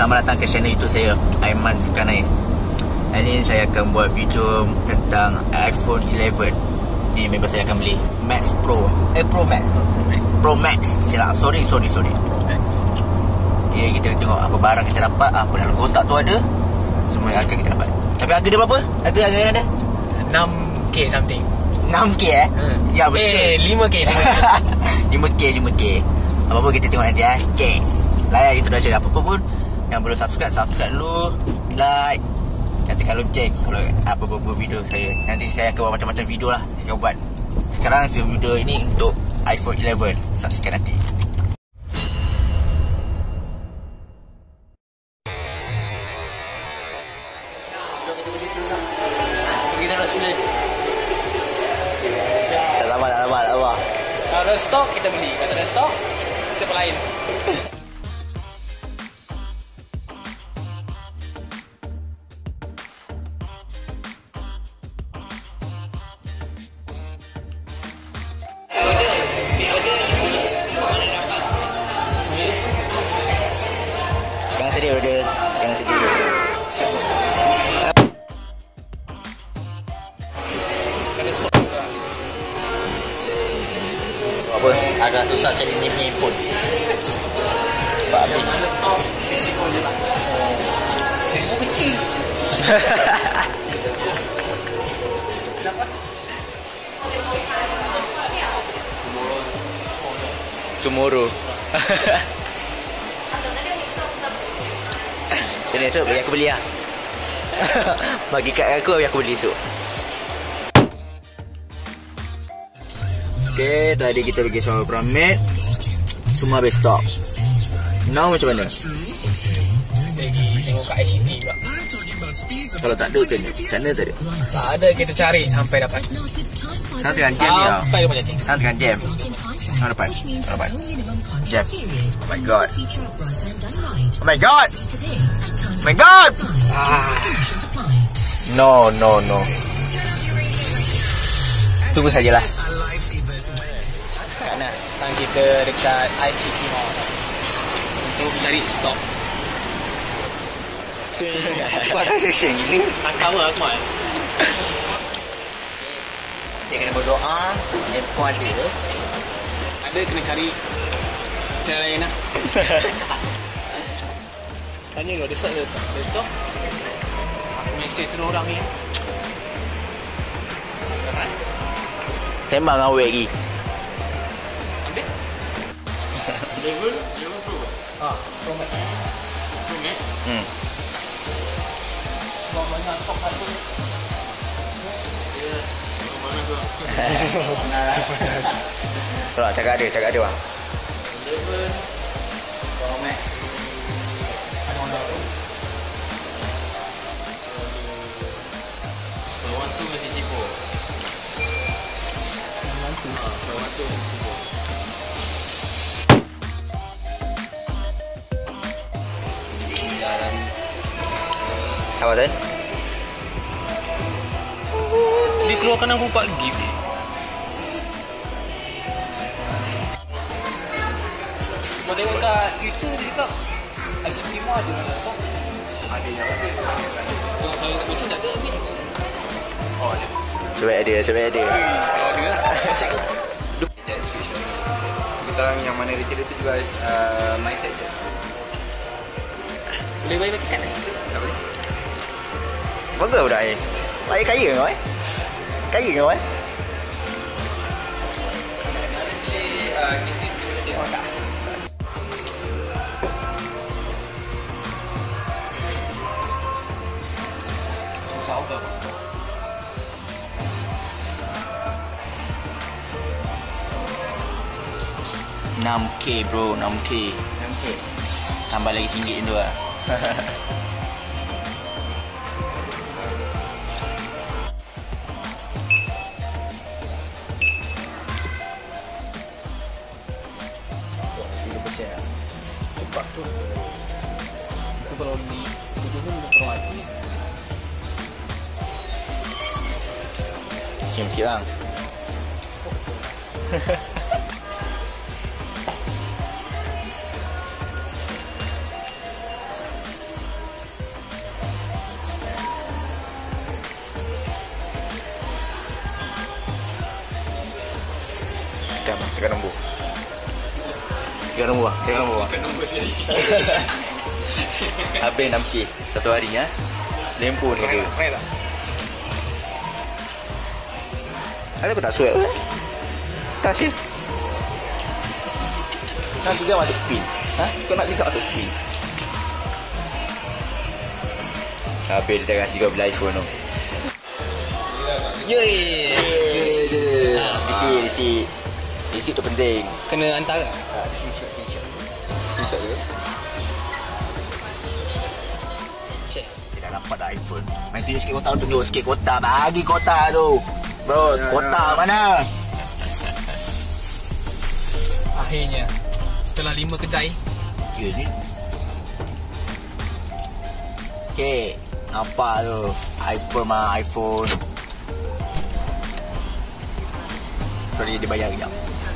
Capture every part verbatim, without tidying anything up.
Selamat datang ke channel YouTube saya, Aiman Zulkarnain. Hari ini saya akan buat video tentang iPhone eleven. Ni memang saya akan beli Max Pro. Eh Pro Max Pro Max, silap, sorry sorry sorry Okay, kita tengok apa barang kita dapat. Apa dalam kotak tu ada, semua yang akan kita dapat. Tapi harga dia berapa? Harga harga dia ada enam K something. enam K eh? Hmm. Ya betul. Eh lima K lima K lima K. Apa-apa kita tengok nanti eh. Okay, layan introduction. Apa-apa pun yang belum subscribe, subscribe dulu, like, nyatakan lonceng kalau apa-apa video saya. Nanti saya akan buat macam-macam video lah saya akan buat. Sekarang video ini untuk iPhone eleven. Saksikan nanti. Kita nak sulit. Tak lama, tak lama, tak lama. Kalau ada stok kita beli, kalau ada stok siapa lain. Jangan sedih order, jangan sedih. Ada stok. Apa? Agak susah cari ni punya handphone. Sebab habis. Ada stok, risiko je lah. Risiko kecil. Dapat? Tomorrow. Jadi esok bagi aku beli lah. Bagi kat aku, bagi aku beli esok. Okay, tadi kita pergi sama Pramet. Semua habis stok. Now macam mana? Tengok kat I C T juga. Kalau tak ada ke ni? Macam mana tak ada? Tak ada, kita cari sampai dapat. Sekarang tengah jam ni lah. Sampai dia macam ni. Sekarang tengah jam. Sekarang dapat. Sekarang dapat. Jam. Oh my god. Oh my god. Oh my god. Ah. No, no, no. Tunggu sajalah. Kat mana? Sekarang kita dekat I C T Mall untuk cari stok. Cepat kan sesing ni. Angkat apa Akmal? Dia kena berdoa. Handphone ada. Ada kena cari cara lain lah. Tanya dulu, ada stok ada stok. Ada stok. Aku punya stay terus orang ni. Sembang awet lagi. Ambil. Level, level pro. Ah, pro max. Pro max. Hmm. Bawa banyak stok satu. Ya, mana tu? Kalau cakap ada, cakap ada bang. Level Pro Max. ada Honda tu. Lawan tu masih sibuk. Lawan tu. Ah, lawan tu masih sibuk. Apa tu? Dia keluarkan enam puluh empat gig. Kau tengok kat itu dia cakap I C T Mall ada laptop. Ada yang apa? Kalau saya kat biasa tak ada ni. Oh ada. Sebab ada, sebab ada. Kalau ada lah. Check. Kita orang yang mana reseller tu juga uh, mindset je. Boleh bayar pakai kad tak? Tak boleh. Bangga budak ni. Baik kaya kau eh? Kaya kau eh? Honestly, uh, kes ni kita boleh tengok tak? Susah apa? enam K bro, enam K. enam K. Tambah lagi singgit tu lah. Cepat tu. Itu kalau ni itu pun belum mati. Sikit-sikit bang. Tekan nombor. Tekan nombor. Tekan nombor. Tekan nombor sini. Habis enam K satu hari ya. Lempo ni dia. Kena tak? Ada apa tak sweat? Tak sih. Nak juga masuk pin. Ha? Kau nak juga masuk pin. Habis dia dah kasi kau beli iPhone tu. Yeay. Isi, isi. Isi tu penting. Kena hantar tak? Ha, screenshot, screenshot. Screenshot dia. Share. Tidak dapat dah iPhone. Main tunjuk sikit kotak, tunjuk sikit kotak. Bagi kotak tu. Bro, ya, kotak ya. Mana? Akhirnya setelah lima kedai. Ya ni. Okay, nampak tu iPhone mah iPhone. Sorry, dia bayar kejap.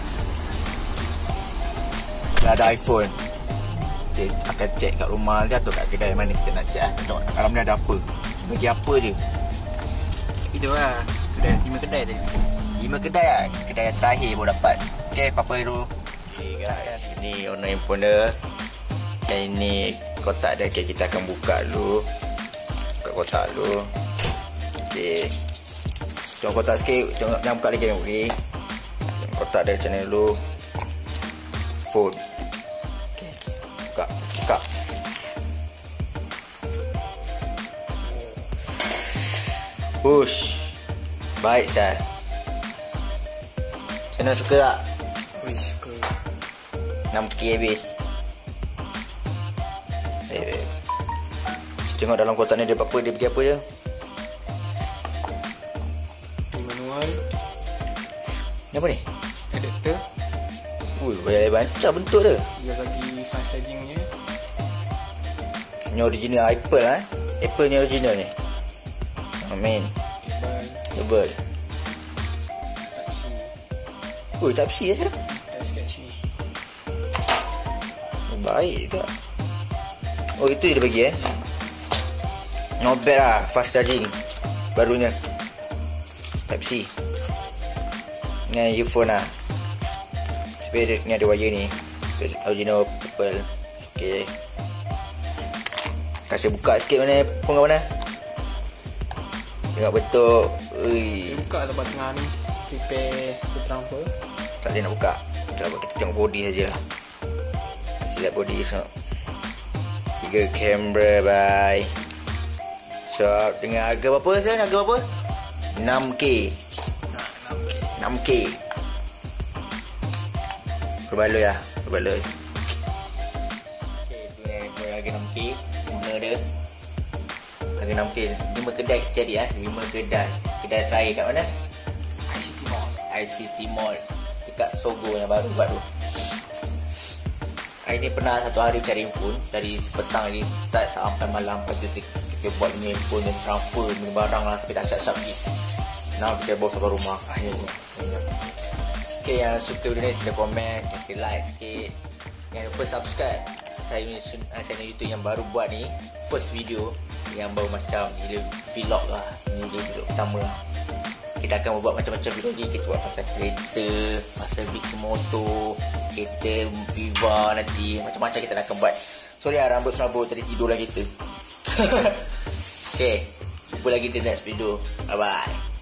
Dah ada iPhone. Okay, akan check kat rumah dia atau kat kedai mana kita nak check lah. Tengok dalam ni ada apa. Bagi apa je. Itu lah. Kedai lima kedai tadi. Lima kedai lah. Kedai yang terakhir baru dapat. Okay, apa-apa dulu. Okay guys, ini owner handphone dia. Dan ini kotak dia. Okay, kita akan buka dulu. Buka kotak dulu. Okay. Tengok kotak sikit. Tengok, jangan buka lagi. Okay. Kotak dia macam ni dulu. Phone. Okay. Buka. Buka. Push. Baik Sal. Macam mana, suka tak? Ui, suka. enam K habis. Eh, eh. Tengok dalam kotak ni dia apa, dia pergi apa je. Ini manual. Ni apa ni? Adapter. Ui, banyak banyak bentuk dia. Dia bagi fast chargingnya. Ni original Apple lah. Apple ni original ni. Amin. Tebal. Type C. Ui, Type C je. Type C. Baik juga. Oh, itu dia bagi eh. Not bad lah. Fast charging. Barunya. Type C. Ni earphone lah. Sebab ni ada wire ni. Original Apple. Okay. Kasih buka sikit mana pun kat mana. Tengok bentuk. Ui. Dia buka tempat tengah ni. Prepare to transfer. Tak boleh nak buka. Kita, kita tengok body saja. Silap body so. Tiga kamera, bye. So, dengan harga berapa sekarang? Harga berapa? enam K. enam K. Berbaloi lah. Berbaloi. Okay, tu ni harga enam K. Guna dia. Harga enam K. lima kedai kita cari lah. lima kedai. Kedai terakhir kat mana? I C T Mall. I C T Mall. Dekat Sogo yang baru buat tu. Hari ni pernah satu hari cari handphone. Dari petang ni start sampai malam. Lepas tu kita buat punya handphone yang transfer punya barang lah. Tapi tak siap-siap lagi. Now kita bawa sampai rumah. Akhirnya. Okay, yang suka video ni sila komen. Kasih like sikit. Jangan lupa subscribe. Saya ni channel YouTube yang baru buat ni. First video. Yang baru macam ni vlog lah. Ni dia vlog pertama lah. Kita akan buat macam-macam video lagi. Kita buat pasal kereta, pasal bikin motor, kereta Viva nanti. Macam-macam kita akan buat. Sorry lah, rambut serabut tadi tidur lah kita. Okay, jumpa lagi di next video. Bye bye.